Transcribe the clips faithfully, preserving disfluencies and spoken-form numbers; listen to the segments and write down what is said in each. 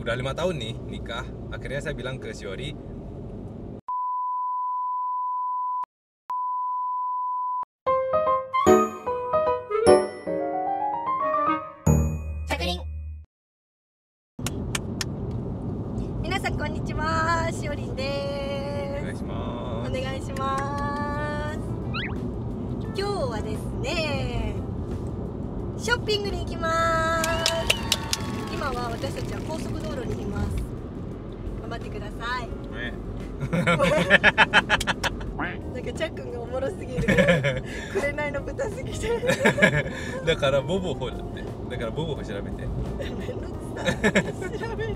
udah lima tahun nih nikah. Akhirnya saya bilang ke Syori, Minasan konnichiwa, Shiorin desu. お願いします。 お願いします。今日はですね、ショッピングに行きます。今は私たちは高速道路にいます。頑張ってください。 ねなんかチャックンがおもろすぎる。紅の豚すぎて。 だからボボホだって。だからボボホ調べて。 めんどくさい。調べる。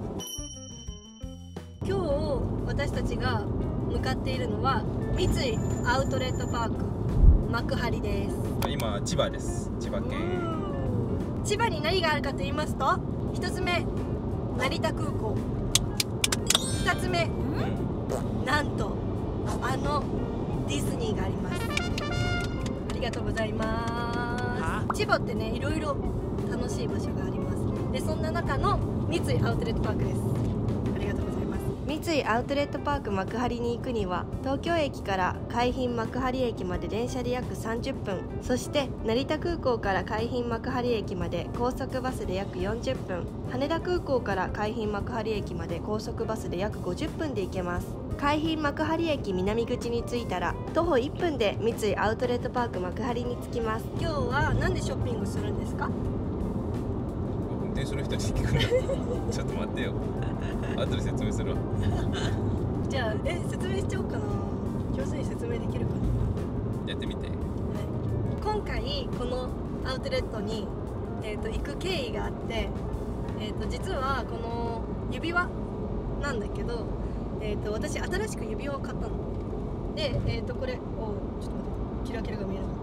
今日私たちが向かっているのは三井アウトレットパーク幕張です。 今千葉です。千葉県。 千葉に何があるかと言いますと、一つ目成田空港、二つ目なんとあのディズニーがあります。ありがとうございます。千葉ってね、いろいろ楽しい場所があります。でそんな中の三井アウトレットパークです。ありがとうございます。三井アウトレットパーク幕張に行くには、東京駅から海浜幕張駅まで電車で約さんじゅっぷん、そして成田空港から海浜幕張駅まで高速バスで約よんじゅっぷん、羽田空港から海浜幕張駅まで高速バスで約ごじゅっぷんで行けます。海浜幕張駅南口に着いたら徒歩いっぷんで三井アウトレットパーク幕張に着きます。今日は何でショッピングするんですか？ 運転する人に聞くな。ちょっと待ってよ。後で説明するわ。 じゃあえ説明しちゃおうかな。上手に説明できるかな。 やってみて。 今回このアウトレットに、えー、と行く経緯があって、えー、と実はこの指輪なんだけど、えー、と私新しく指輪を買ったので、えー、とこれおちょっと待って、キラキラが見えなかった。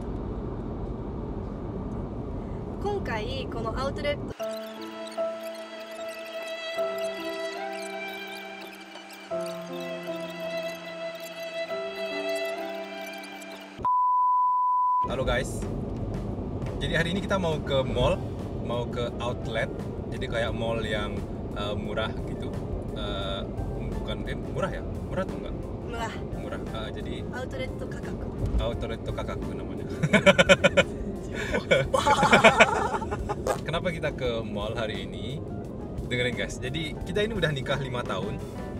今回このアウトレット Halo guys, jadi hari ini kita mau ke mall, mau ke outlet, jadi kayak mall yang uh, murah gitu, uh, bukan eh murah ya, murah atau enggak? Murah. Murah, uh, jadi outlet kakak. outlet kakakku namanya. Kenapa kita ke mall hari ini? Dengerin guys, jadi kita ini udah nikah lima tahun,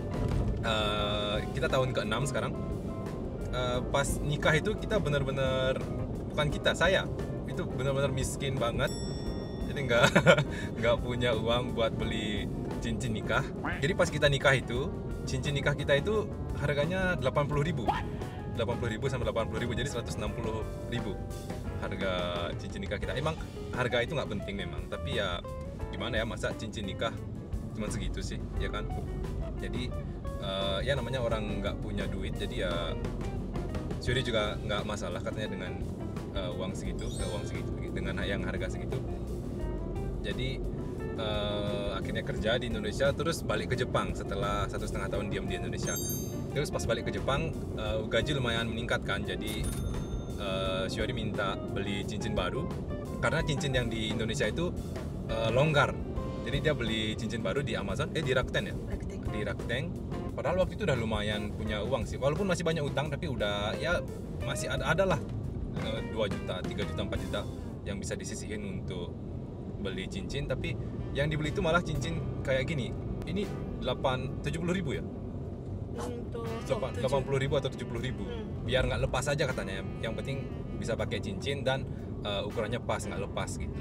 uh, kita tahun ke enam sekarang. Uh, pas nikah itu kita benar-benar, bukan kita, saya itu benar-benar miskin banget, jadi nggak nggak punya uang buat beli cincin nikah. Jadi pas kita nikah itu, cincin nikah kita itu harganya delapan puluh ribu sampai delapan puluh ribu, jadi seratus enam puluh ribu harga cincin nikah kita. Emang harga itu nggak penting memang, tapi ya gimana ya, masa cincin nikah cuma segitu sih, ya kan? Jadi uh, ya namanya orang nggak punya duit, jadi ya Syuri juga nggak masalah katanya dengan uh, uang segitu, ke uang segitu, dengan yang harga segitu. Jadi uh, akhirnya kerja di Indonesia, terus balik ke Jepang setelah satu setengah tahun diam di Indonesia. Terus pas balik ke Jepang, uh, gaji lumayan meningkat kan, jadi uh, Syuri minta beli cincin baru karena cincin yang di Indonesia itu uh, longgar. Jadi dia beli cincin baru di Amazon, eh di Rakuten ya, Rakuten. di Rakuten. Padahal waktu itu udah lumayan punya uang sih, walaupun masih banyak utang, tapi udah ya masih ada adalah dua juta, tiga juta, empat juta yang bisa disisihin untuk beli cincin. Tapi yang dibeli itu malah cincin kayak gini. Ini delapan tujuh puluh ribu ya? delapan puluh ribu atau tujuh puluh ribu. Hmm. Biar nggak lepas aja katanya. Yang penting bisa pakai cincin dan uh, ukurannya pas, nggak lepas gitu.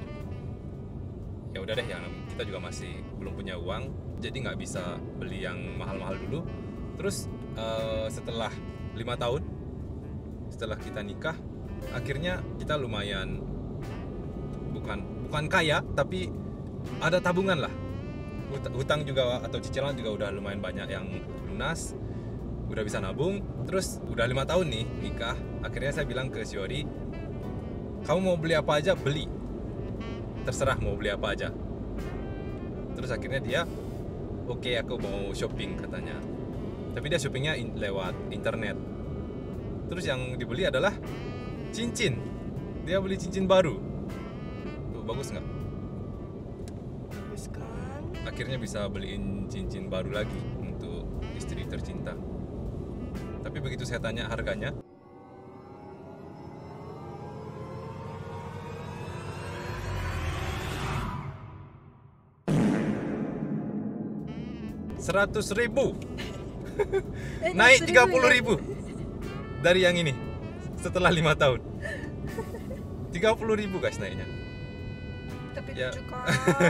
Ya udah deh, yang kita juga masih belum punya uang, jadi nggak bisa beli yang mahal-mahal dulu. Terus uh, setelah lima tahun setelah kita nikah, akhirnya kita lumayan bukan bukan kaya, tapi ada tabungan lah. Hutang juga atau cicilan juga udah lumayan banyak yang lunas, udah bisa nabung. Terus udah lima tahun nih nikah, akhirnya saya bilang ke Syori, kamu mau beli apa aja beli, terserah mau beli apa aja. Terus akhirnya dia oke, okay, aku mau shopping katanya, tapi dia shoppingnya in, lewat internet. Terus yang dibeli adalah cincin. Dia beli cincin baru. Tuh, bagus nggak? Bagus kan? akhirnya bisa beliin cincin baru lagi untuk istri tercinta. Tapi begitu saya tanya harganya, seratus ribu. Naik tiga puluh ribu dari yang ini setelah lima tahun. Tiga puluh ribu guys naiknya. Tapi Ya. lucu kan.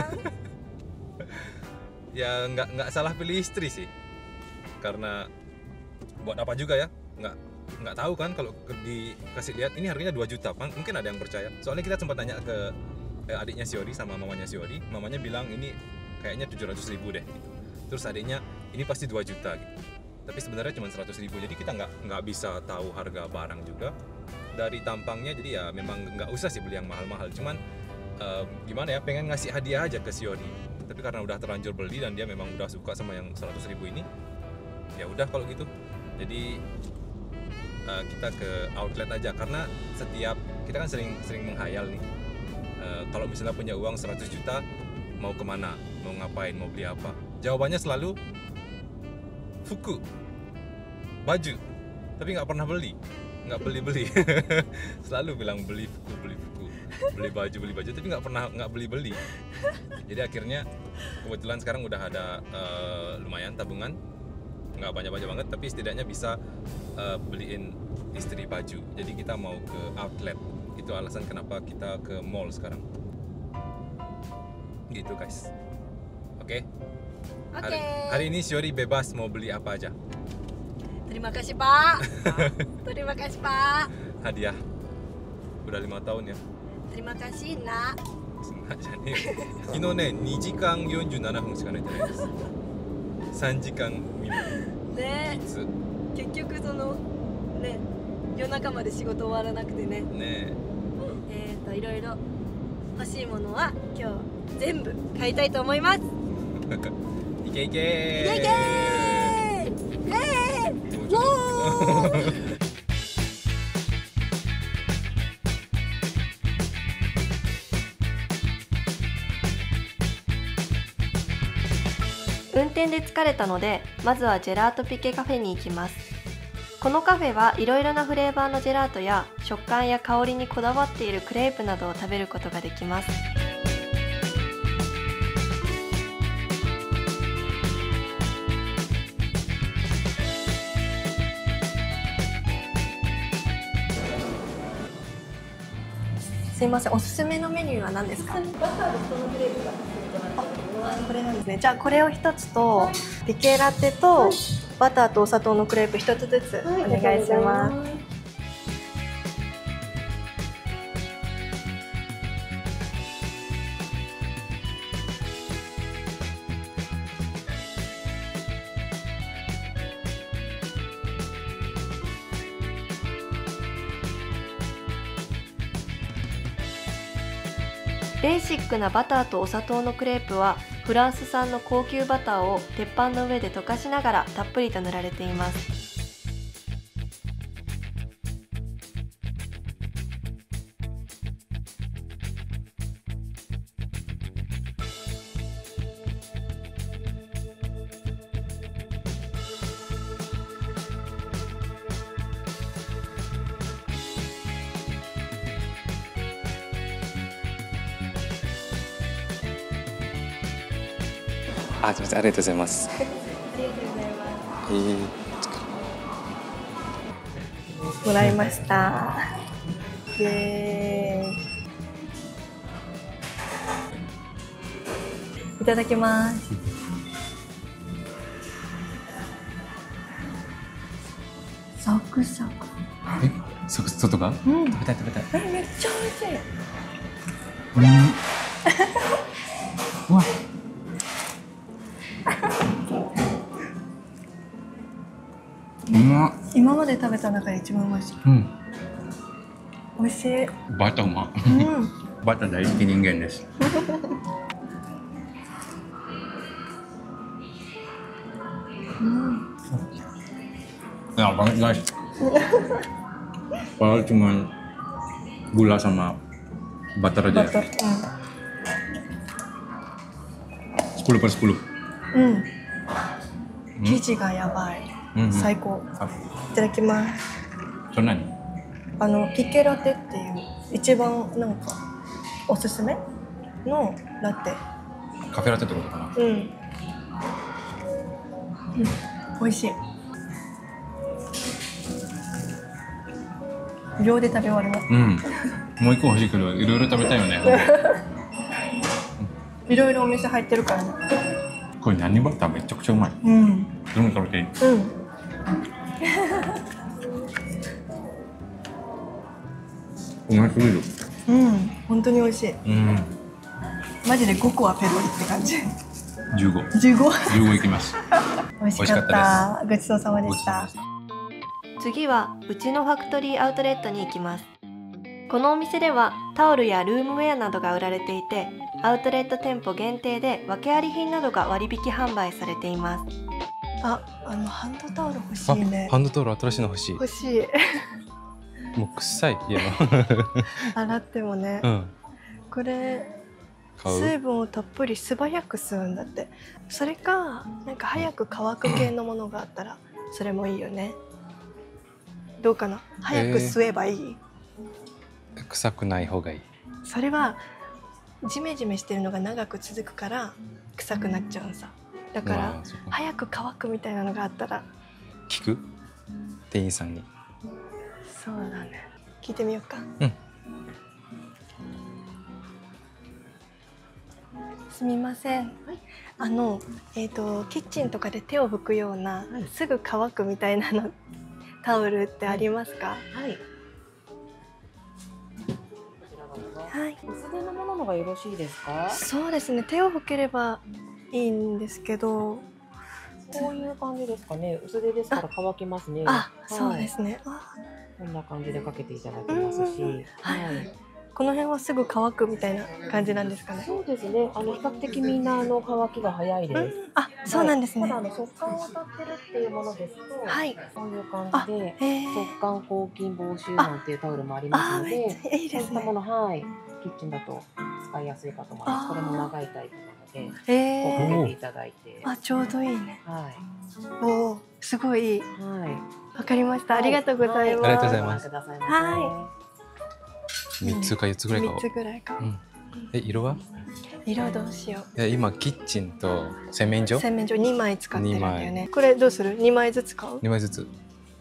Ya nggak nggak salah pilih istri sih, karena buat apa juga ya, nggak nggak tahu kan kalau ke- dikasih lihat ini harganya dua juta, Pan. Mungkin ada yang percaya. Soalnya kita sempat tanya ke eh, adiknya Shiori sama mamanya Shiori, mamanya bilang ini kayaknya tujuh ratus ribu deh gitu. Terus adiknya ini pasti dua juta gitu. Tapi sebenarnya cuma seratus ribu, jadi kita nggak nggak bisa tahu harga barang juga dari tampangnya. Jadi ya memang nggak usah sih beli yang mahal-mahal, cuman eh, gimana ya, pengen ngasih hadiah aja ke Shiori. Tapi karena udah terlanjur beli dan dia memang udah suka sama yang seratus ribu ini, ya udah kalau gitu. Jadi eh, kita ke outlet aja, karena setiap kita kan sering sering menghayal nih, eh, kalau misalnya punya uang seratus juta mau kemana, mau ngapain, mau beli apa. Jawabannya selalu fuku, baju, tapi nggak pernah beli, nggak beli-beli. Selalu bilang beli fuku, beli fuku, beli baju, beli baju, tapi nggak pernah nggak beli-beli. Jadi akhirnya kebetulan sekarang udah ada eh, lumayan tabungan, nggak banyak-banyak banget, tapi setidaknya bisa eh, beliin istri baju. Jadi kita mau ke outlet, itu alasan kenapa kita ke mall sekarang. Gitu guys. Oke. Oke. Hari, hari ini Shiori bebas mau beli apa aja. Terima kasih Pak. Terima kasih Pak. Hadiah. Udah lima tahun ya. Terima kasih Nak. Sengajaじゃねえよ。昨日ね、にじかんよんじゅうななふんしか寝てないです。さんじかん未満。 ねいつ結局そのね夜中まで仕事終わらなくてね。 ねえーといろいろ欲しいものは今日全部買いたいと思います。 え。いけいけー。 イエイイエーイ。えー。 もうちょっとおー。運転で疲れたので、まずはジェラートピケカフェに行きます。このカフェはいろいろなフレーバーのジェラートや食感や香りにこだわっているクレープなどを食べることができます。すいません、おすすめのメニューは何ですか？バターとそのクレープがこれなんですね。じゃあこれを一つとピケラテとバターとお砂糖のクレープ一つずつお願いします。ベーシックなバターとお砂糖のクレープはフランス産の高級バターを鉄板の上で溶かしながらたっぷりと塗られています。 あ、すみません、ありがとうございます。 ありがとうございまえす。もらいました。イエーイ。いただきます。サクサク。 え、そ外が？ うん。 食べたい食べたい。 え、めっちゃ美味しい。 うん。うわ。うまっ。 今まで食べた中で一番美味しい。 うん。 美味しい。 バターうま。 うん。 バター大好き人間です。 うん。 Ya banget guys. Padahal cuma gula sama butter aja. Butter. Hmm. sepuluh per sepuluh. うん生地がやばい、 うんうん最高。 あ、 いただきます。 それ何？ あのピケラテっていう一番なんかおすすめのラテ。 カフェラテってことかな。 うん、うん、美味しい。秒で食べ終わるの。 うん。もう一個欲しいけど、いろいろ食べたいよね。 いろいろお店入ってるからね。 これ何バターめちゃくちゃうまい。 うん。 どれも食べていい？ うん。 うますぎる。 うん、本当に美味しい。 うん。 マジでごこはペロリって感じ。 十五。 十五。 十五いきます。 美味しかった。ごちそうさまでごちそうさした。 までした。 次はうちのファクトリーアウトレットに行きます。このお店ではタオルやルームウェアなどが売られていて、アウトレット店舗限定で訳あり品などが割引販売されています。あ、あのハンドタオル欲しいね。 ハンドタオル新しいの欲しい。 欲しい。 もう臭い家の。 洗ってもね。 うん。 これ買う？ 水分をたっぷり素早く吸うんだって。それかなんか早く乾く系のものがあったらそれもいいよね。どうかな。早く吸えばいい？ えー、臭くない方がいい。 それはジメジメしてるのが長く続くから臭くなっちゃうんさ。だから早く乾くみたいなのがあったら聞く？店員さんに。 そうだね。聞いてみようか。 うん。 すみません。はい、あのえっとキッチンとかで手を拭くような、はい、すぐ乾くみたいなのタオルってありますか？ はい。 はい。 薄手のもののがよろしいですか？ そうですね。手を拭ければいいんですけど。 こういう感じですかね。薄手ですから乾きますね。 あ、 はい、 そうですね。あ、 こんな感じでかけていただけますし、 はい。この辺はすぐ乾くみたいな感じなんですかね。 そうですね。あの比較的みんなあの乾きが早いです。うん、 あ、そうなんですね。 ただあの速乾を当たってるっていうものですと、はい、こういう感じで速乾抗菌防臭なんていうタオルもありますので、 いいですね。 そういったもの、はい、キッチンだと使いやすいかと思います。これも長いタイプなので、 えこうかけていただいて、 あ、ちょうどいいね。 はい。 おお、すごいいい。 はい。 わかりました。ありがとうございます。 ありがとうございます。 はい。 三つか四つぐらいか。 三つぐらいか。 え、色は？ 色どうしよう。 え、今キッチンと洗面所？ 洗面所二枚使ってるんだよね。これどうする？二枚ずつ買う？ 二枚ずつ。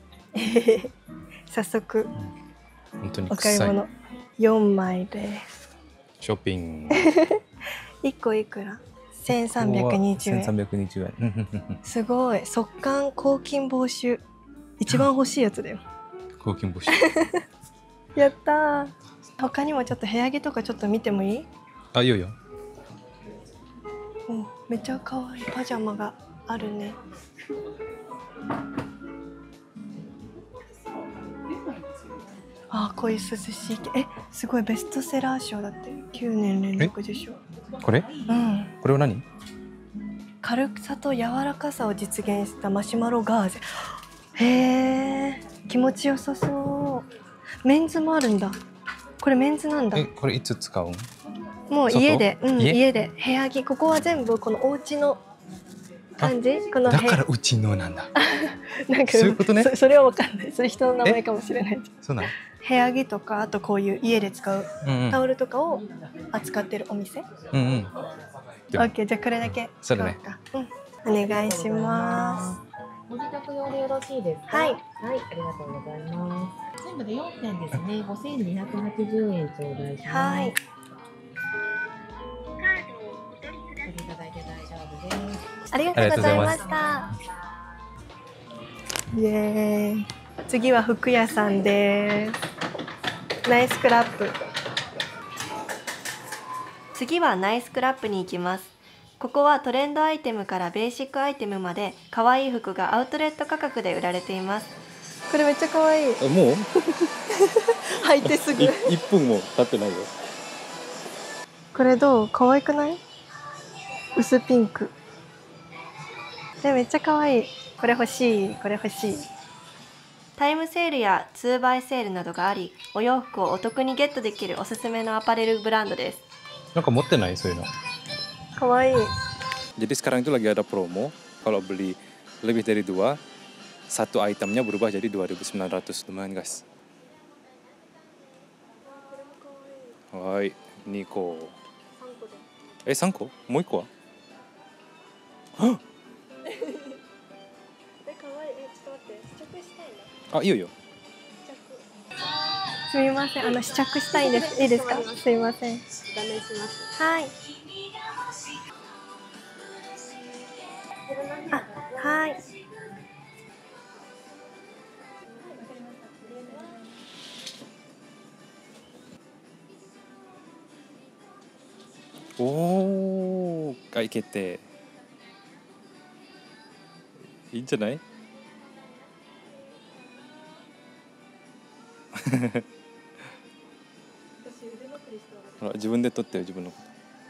早速。 本当にお買い物。四枚です。 ショッピング。 一個いくら？千三百二十円。 千三百二十円。 すごい。速乾抗菌防臭。一番欲しいやつだよ。 抗菌防臭。 やったー。他にもちょっと部屋着とかちょっと見てもいい？ あ、いいよいいよ。 お、めっちゃ可愛いパジャマがあるね。あ、こういう涼しい。え、すごいベストセラー賞だってきゅうねん連続受賞。 これ？ うん。 これは何？ 軽さと柔らかさを実現したマシュマロガーゼ。へえ、気持ちよさそう。メンズもあるんだ。これメンズなんだ。 え、これいつ使う？ もう家で、うん、家? 家で部屋着。ここは全部このお家の感じ。このだからうちのなんだ。 なんかそういうことね。 そ, それはわかんない。それ人の名前かもしれない。 そうなの？ 部屋着とかあとこういう家で使うタオルとかを扱ってるお店。 うんうん。 オッケー、じゃあこれだけそれね。 うん、お願いします。 ご自宅用でよろしいですか？ はい。 はい、ありがとうございます。全部でよんてんですね。ごせんにひゃくはちじゅうえん頂戴します。はい。お取りいただいて大丈夫です。 ありがとうございました。イエーイ。次は服屋さんです。ナイスクラップ。次はナイスクラップに行きます。ここはトレンドアイテムからベーシックアイテムまで可愛い服がアウトレット価格で売られています。これめっちゃ可愛い。 あ、もう履いてすぐ。 いっぷんも経ってないよ。 これどう？可愛くない？薄ピンク。でめっちゃ可愛い。これ欲しい。これ欲しい。タイムセールやツーバイセールなどがあり、お洋服をお得にゲットできるおすすめのアパレルブランドです。 なんか持ってない？そういうの。 可愛い。 Jadi sekarang itu lagi ada promo, kalau beli lebih dari dua, satu itemnya berubah jadi dua ribu sembilan ratus, lumayan guys. Hai, Niko. Eh, sangko? Mau一個は? Hah? あ、いいよいいよ。 すみません、あの試着したいです。いいですか？すみません。 お試します。 はい。あ、はい。 おお、買い決定。いいんじゃない？ほら、自分で撮ってよ、自分のこと。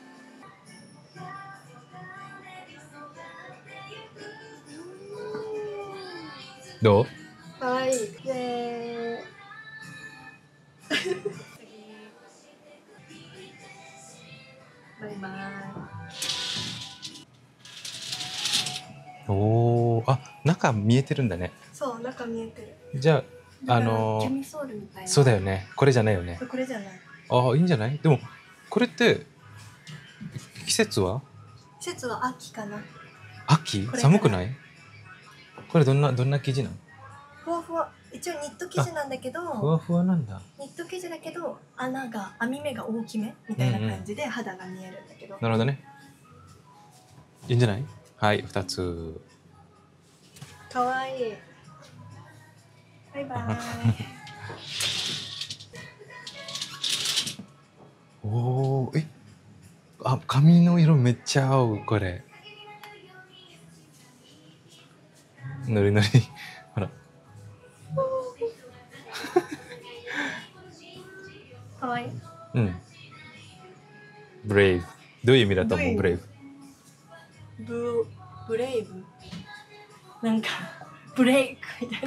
どう？ かわいい。ねバイバイ。 おお、あ、中見えてるんだね。 そう、中見えてる。 じゃあ、あのキャミソールみたいな。 そうだよね。これじゃないよね。 これじゃない。 ああ、いいんじゃない？でもこれって季節は？ 季節は秋かな。 秋？寒くない？これどんなどんな生地なの？ ふわふわ。一応ニット生地なんだけど。 ふわふわなんだ。 ニット生地だけど穴が網目が大きめみたいな感じで肌が見えるんだけど。 なるほどね。いいんじゃない？はい、二つ。 かわいい。バイバイ。 おお、え、あ、髪の色めっちゃ合うこれ。のりのり、ほら。 かわいい。 うん。ブレイブ。どういう意味だと思う？ブレイブ。 ブブレイブ。なんかブレイクみたいな。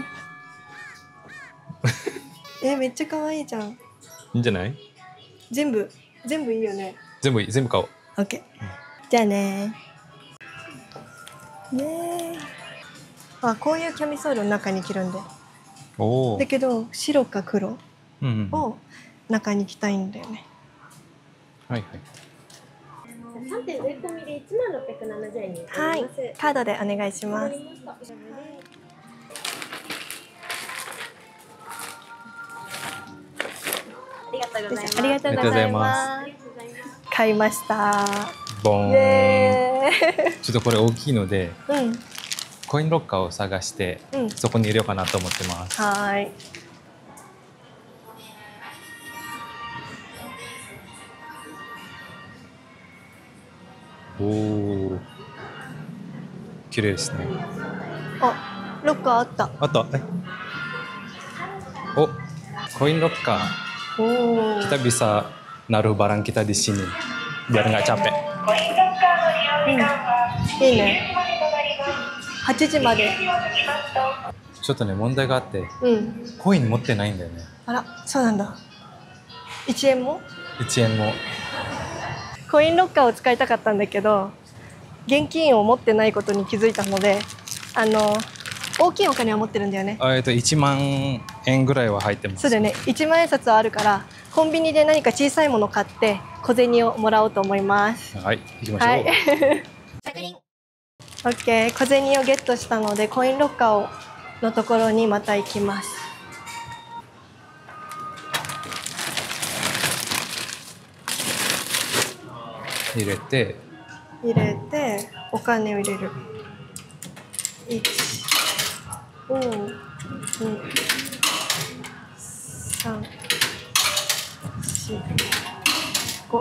え、めっちゃ可愛いじゃん。いいんじゃない？ 全部全部いいよね。 全部いい、全部買おう。 オッケー。じゃあね。ねー。あ、こういうキャミソールを中に着るんで。 おお。 だけど白か黒うんうん。 を中に着たいんだよね。 はいはい。 さんてん税込みでいちまんろっぴゃくななじゅうえんになります。 はい、カードでお願いします。 ありがとうございます。 ありがとうございます。買いました。 ボーン。 イエーイ。 ちょっとこれ大きいので、 うん。 コインロッカーを探して、 うん、 そこに入れようかなと思ってます。 はーい。 おお。綺麗ですね。 あ、ロッカーあった。 あった。え。お、コインロッカー。 おお。 Kita bisa naruh barang kita di sini biar nggak capek. うん、いいね。はちじまで。 ちょっとね、問題があって、 うん、 コイン持ってないんだよね。 あら、そうなんだ。いちえんも？ いちえんも。 コインロッカーを使いたかったんだけど、現金を持ってないことに気づいたので、あの大きいお金は持ってるんだよね。 えっといちまんえんぐらいは入ってます。 そうだよね。いちまんえん札はあるから、コンビニで何か小さいものを買って小銭をもらおうと思います。 はい、行きましょう。はい。 オッケー、小銭をゲットしたのでコインロッカーをのところにまた行きます。 入れて入れてお金を入れる。いち、に、さん、よん、ご。はい。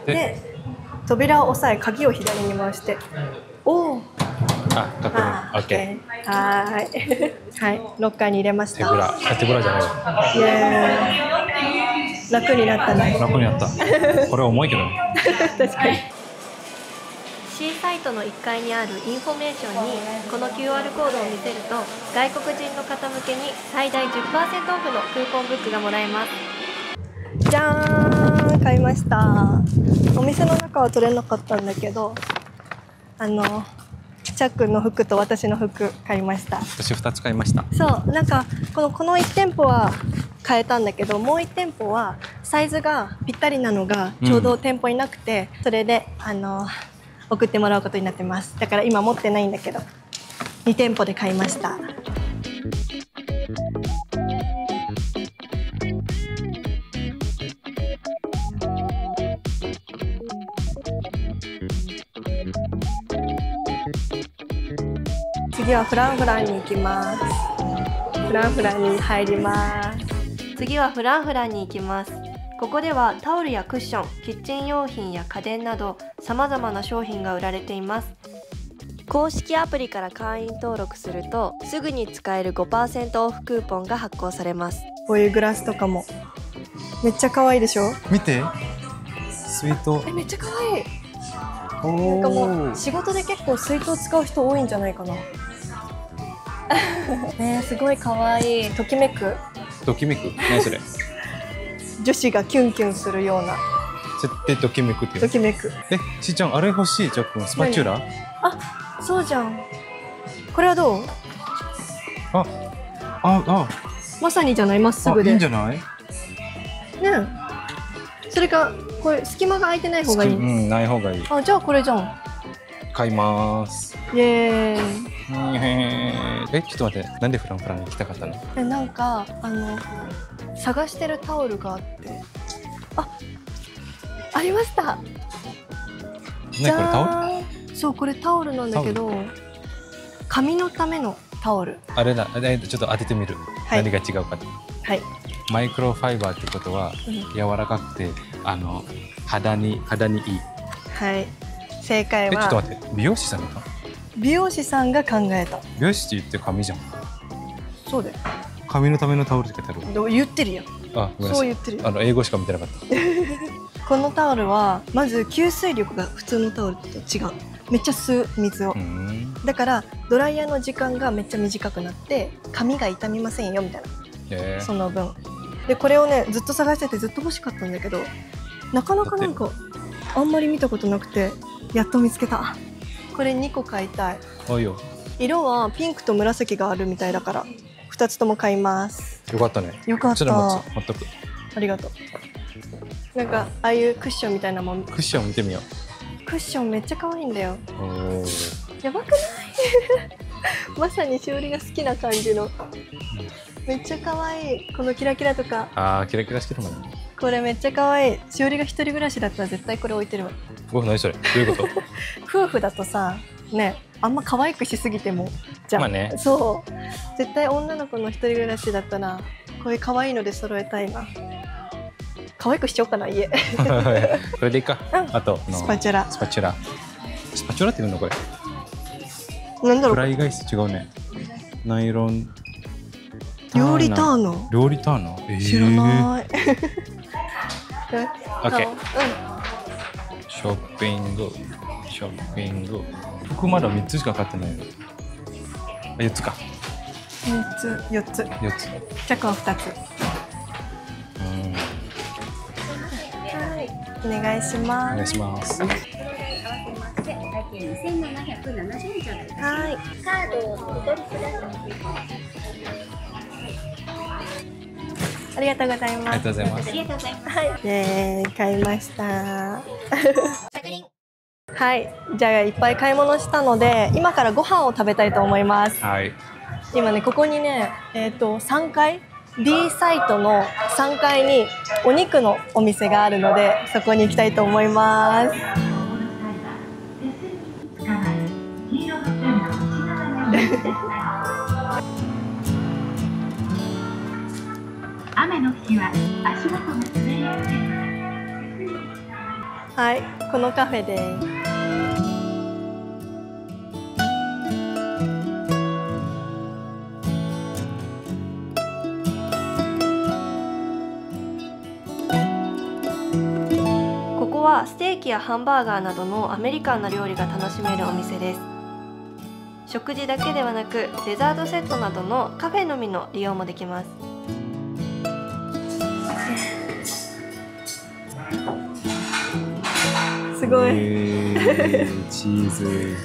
で、扉を押さえ鍵を左に回して。おお。 あ、確認。オッケー。はーい。はい、ロッカーに入れました。 手ぶら、手ぶらじゃないわ。 イエーイ。楽になったね。 楽になった。これ重いけどね。 確かに。C サイトのいっかいにあるインフォメーションにこの キューアール コードを見せると外国人の方向けに最大 じゅっパーセント オフのクーポンブックがもらえます。じゃーん、 買いました。お店の中は取れなかったんだけど、あのチャックの服と私の服買いました。 私ふたつ買いました。 そう、なんかこのこのいち店舗は買えたんだけど、もういち店舗はサイズがぴったりなのがちょうど店舗になくて、うん、それであの送ってもらうことになってます。だから今持ってないんだけどに店舗で買いました。次はフランフランに行きます。フランフランに入ります。次はフランフランに行きます。ここではタオルやクッション、キッチン用品や家電など様々な商品が売られています。公式アプリから会員登録するとすぐに使える ごパーセント オフクーポンが発行されます。こういうグラスとかもめっちゃ可愛いでしょ。見て、水筒。え、めっちゃ可愛い。なんかもう仕事で結構水筒使う人多いんじゃないかな。ね、すごい可愛い。ときめく。 ときめく。何それ。 女子がキュンキュンするような。 絶対ときめくっていう。 ときめく。 え、しーちゃんあれ欲しい。ちょっとスパチュラ。 あ、そうじゃん。これはどう？ あ、あ、あ。 まさにじゃない、まっすぐで。 いいんじゃない？ね。 それかこれ隙間が空いてない方がいい。 うん、ない方がいい。 あ、じゃあこれじゃん。 買います。 イエーイ。 え、ちょっと待って、なんでフランフランに行きたかったの？ え、なんかあの探してるタオルがあって、あ、ありました。 ね、これタオル？ そう、これタオルなんだけど、髪のためのタオル。 あれだ、ちょっと当ててみる。はい、何が違うか。 はい。 マイクロファイバーってことは、うん、柔らかくてあの肌に肌にいい。 はい。正解は。 え、ちょっと待って、美容師さんか？ 美容師さんが考えた。 美容師って言って髪じゃん。 そうだよ。 髪のためのタオルって書いてある。 どう言ってるよ。 あ、ごめんなさい。 そう言ってるよ。 あの英語しか見てなかった。 このタオルはまず吸水力が普通のタオルと違う。めっちゃ吸う水を。だからドライヤーの時間がめっちゃ短くなって髪が傷みませんよみたいな。その分。でこれをねずっと探しててずっと欲しかったんだけど、なかなかなんかあんまり見たことなくてやっと見つけた。これにこ買いたい。 あ、いいよ。 色はピンクと紫があるみたいだからふたつとも買います。 よかったね。 よかった。 ちょっと待って、全く。ありがとう。なんかああいうクッションみたいなもん。 クッション見てみよう。クッションめっちゃ可愛いんだよ。 おお。 やばくない？まさにしおりが好きな感じの。めっちゃ可愛い。このキラキラとか。 ああ、キラキラしてるもんね。 これめっちゃ可愛い。しおりが一人暮らしだったら絶対これ置いてるわ。 お、何それ？どういうこと？ 夫婦だとさ、ね、あんま可愛くしすぎてもじゃん。 まあね。 そう。絶対女の子の一人暮らしだったらこういう可愛いので揃えたいな。可愛くしちゃおうかな家。これでいいか。うん、あとスパチュラ。 スパチュラ。スパチュラって言うのこれ。 なんだろう。 フライ返し違うね。ナイロン。 料理ターナ。 料理ターナ。えー、 知らない。 オッケー。ショッピング。ショッピング。服まだ三つしか買ってないよ。あ、四つか。 三つ、四つ。 四つ。 チャックは二つ。 うん。 はい。お願いします。 お願いします。 合わせまして会計にせんななひゃくななじゅうえん頂戴いたします。はい。カードをお取りください。 ありがとうございます。 ありがとうございます。 ありがとうございます。 はい。えー、買いました。はい。じゃあいっぱい買い物したので、今からご飯を食べたいと思います。 はい。 今ねここにね、えっとさんがい B サイトのさんがいにお肉のお店があるので、そこに行きたいと思います。 雨の日は足元が滑りやすい。 はい、このカフェです。ここはステーキやハンバーガーなどのアメリカンな料理が楽しめるお店です。食事だけではなくデザートセットなどのカフェのみの利用もできます。 すごい。 えー、チーズ。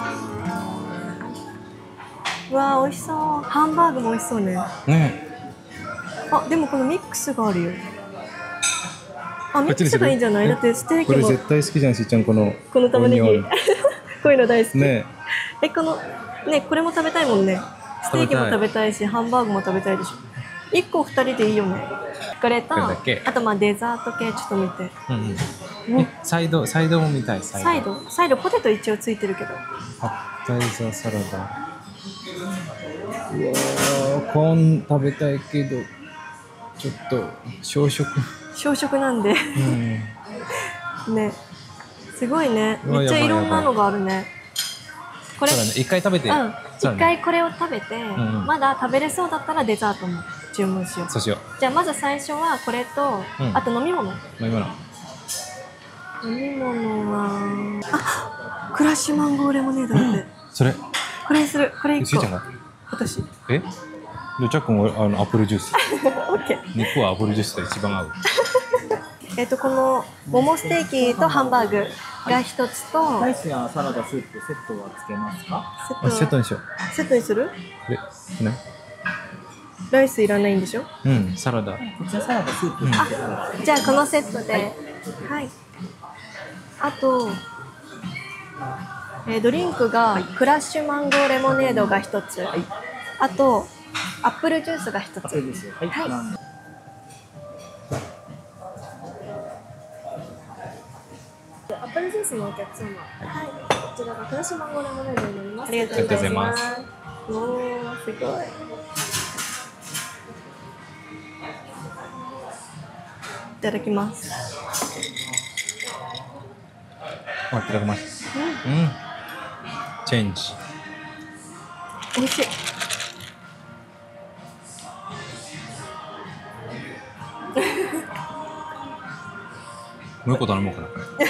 うわー美味しそう。ハンバーグも美味しそうね。 ね。 あ、でもこのミックスがあるよ。あ、ミックスこっちにするがいいんじゃない？だってステーこキもれ絶対好きじゃんしーちゃんこの。 この玉ねぎ。 オニオンこういうの大好き。 ね。 え、このね、これも食べたいもんね。ステーキも食べたいし、ハンバーグも食べたいでしょ。一個二人でいいよね。これと、 これだけあとまあデザート系ちょっと見て。 うんうん。えサイドサイドも見たい。ササイド、サイドポテト一応ついてるけど。 アッタイザーサラダ。うわーコーン食べたいけどちょっと小食。 小食なんでうん。 ね。すごいね。 うわめっちゃいろんなのがあるね。これ、 そうだね。一回食べて。 うん。 そうだね一回これを食べて、 んうんまだ食べれそうだったらデザートも注文しよう。 そうしよじゃあまず最初はこれと、 うんあと飲み物。 う。飲み物。 飲み物はあ、クラッシュマンゴーレモネードだって。 それ。 これにする。これ一個しーちゃん。が。 私。 え？じゃあちゃっくんはあのアップルジュース。 オッケー。 肉はアップルジュースが一番合う。 えっとこのモモステーキとハンバーグが一つと、 ライスやサラダ、スープ、セットはつけますか？ セットあセットにしよう。 セットにする？ これね。 ライスいらないんでしょ？ うんサラダ。 こちらサラダ、スープ、 じゃあこのセットで、はい。あと、えードリンクがクラッシュマンゴーレモネードが一つ、あとアップルジュースが一つ。 そうですよ。はい。 はいなんでアップルジュースのお客様、はい、こちらがクラッシュマンゴーレモネードになります。ありがとうございます。 おー、すごい。いただきます。 あいただきます。うん。チェンジ。 美味しい。 もう一個頼もうかな。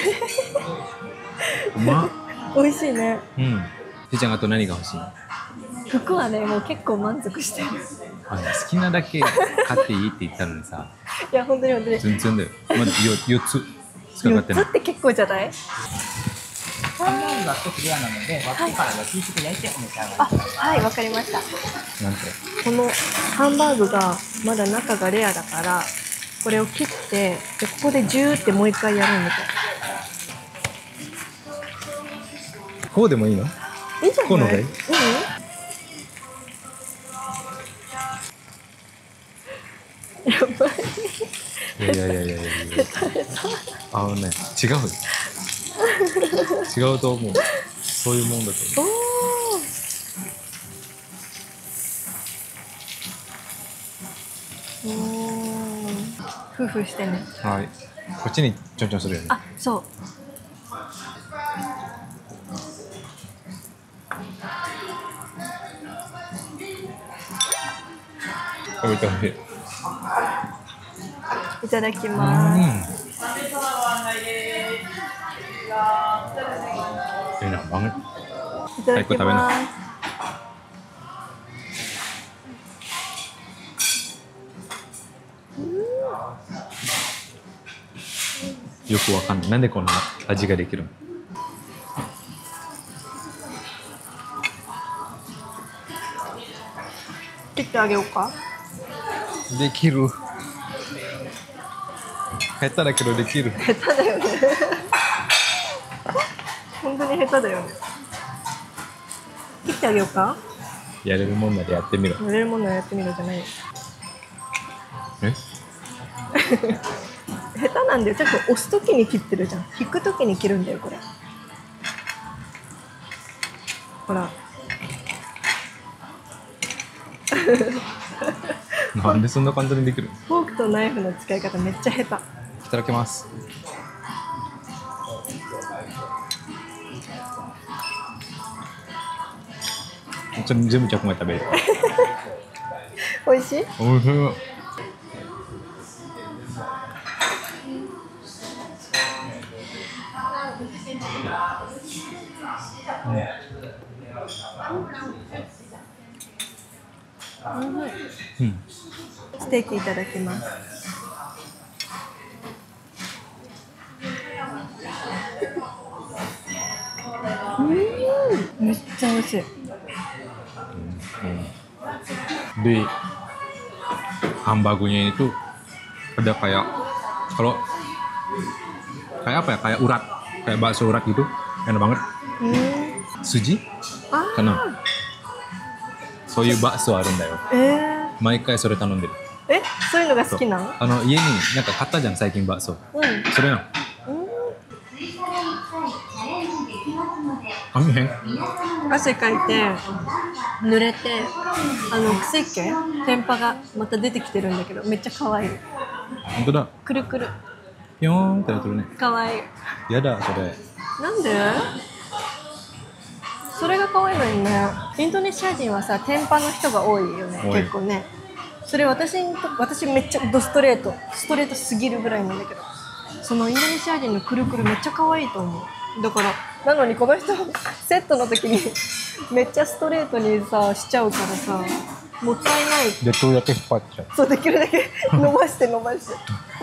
うまっ。 美味しいね。 うん。しーちゃんあと何が欲しい？ 服はね、もう結構満足してる。 あの好きなだけ買っていいって言ったのにさ、 いや、本当に本当に。 全然だよ。まずよ四つしか買ってないよっつ。って結構じゃない？ ハンバーグが少しレアなので、割ってから焼き色焼いてお召し上がりくあ、 ださい。 はい、わかりました。 なんて。 このハンバーグがまだ中がレアだから、これを切ってでここでジューってもう一回やるみたい。 こうでもいいの？ いいんじゃない？ こうの方がいい？ うん。やばい。 いやいやいやいやいや。あのね違う。違うと思う。そういうもんだと思う。 おー。おー。夫婦してね。 はい。こっちにちょんちょんするよね。 あ、そう。 食べてほしい。 いただきうます。 ん。えな、banget。 いただきます。 よくわかんない。なんでこんな味ができるの？ 切ってあげようか。 できる。下手だけどできる。 下手だよね。本当に下手だよね。切ってあげようか。 やれるもんならやってみろ。 やれるものはやってみろじゃないよ。 え？ 下手なんだよ。ちょっと押すときに切ってるじゃん。引くときに切るんだよこれ。ほら。 なんでそんな簡単にできる？ フォークとナイフの使い方めっちゃ下手。 いただきます。ちょっと全部ちゃくまで食べる。 美味しい？ おいしい。うん。 ステーキいただきます。 っちゃ美味しい。 Di hamburgernya itu ada kayak kalau kayak apa ya, kayak urat, kayak bakso urat gitu, enak banget. Hmm. Suji? Ah. Karena soyu bakso あるんだよ。 えー、 毎回それ頼んでる。 え、そういうのが好きなの？ あの家になんか買ったじゃん最近bakso。 うん。 それなの。あ、見へん。 汗かいて濡れて、あの癖っ気天パがまた出てきてるんだけど、めっちゃ可愛い。 本当だ。 くるくる。 ピョーンってやってるね。 可愛い。 やだそれ。 なんで？それが可愛いのにね。インドネシア人はさ、天パの人が多いよね。結構ね。それ私にと私めっちゃドストレート、ストレートすぎるぐらいなんだけど、そのインドネシア人のくるくるめっちゃ可愛いと思う。だからなのにこの人セットの時にめっちゃストレートにさしちゃうからさ、もったいない。 できるだけ引っ張っちゃう。 そう、できるだけ伸ばして伸ばして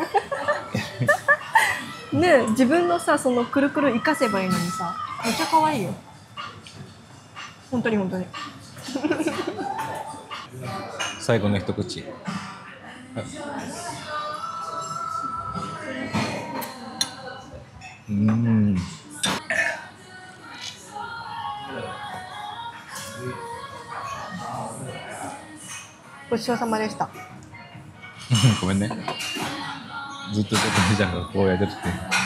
ねえ、自分のさそのくるくる生かせばいいのにさ、めっちゃ可愛いよ。本当に本当に最後の一口。うん。 ごちそうさまでした。 ごめんね。ずっとちょっとじゃんがこうやってて。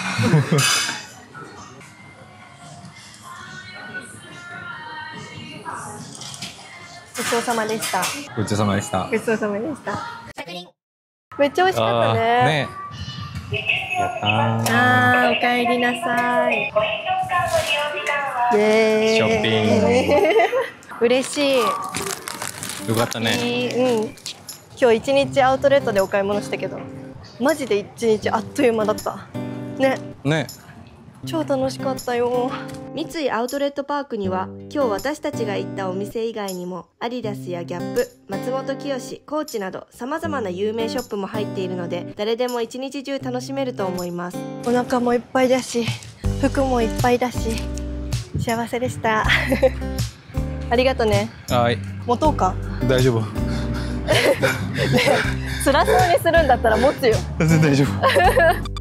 ごちそうさまでした。 ごちそうさまでした。 ごちそうさまでした。めっちゃ美味しかったね。 ねえ。やったー。 あー、おかえりなさい。イエーイ。 ショッピング。 嬉しい。 よかったね。 いい、うん。今日一日アウトレットでお買い物したけど、マジで一日あっという間だった。ね。 ね。 超楽しかったよ。三井アウトレットパークには今日私たちが行ったお店以外にもアディダスやギャップ、松本清、コーチなど様々な有名ショップも入っているので、誰でも一日中楽しめると思います。お腹もいっぱいだし、服もいっぱいだし、幸せでしたありがとね。 はい。 持とうか。 大丈夫。 辛そうにするんだったら持つよ。 全然大丈夫。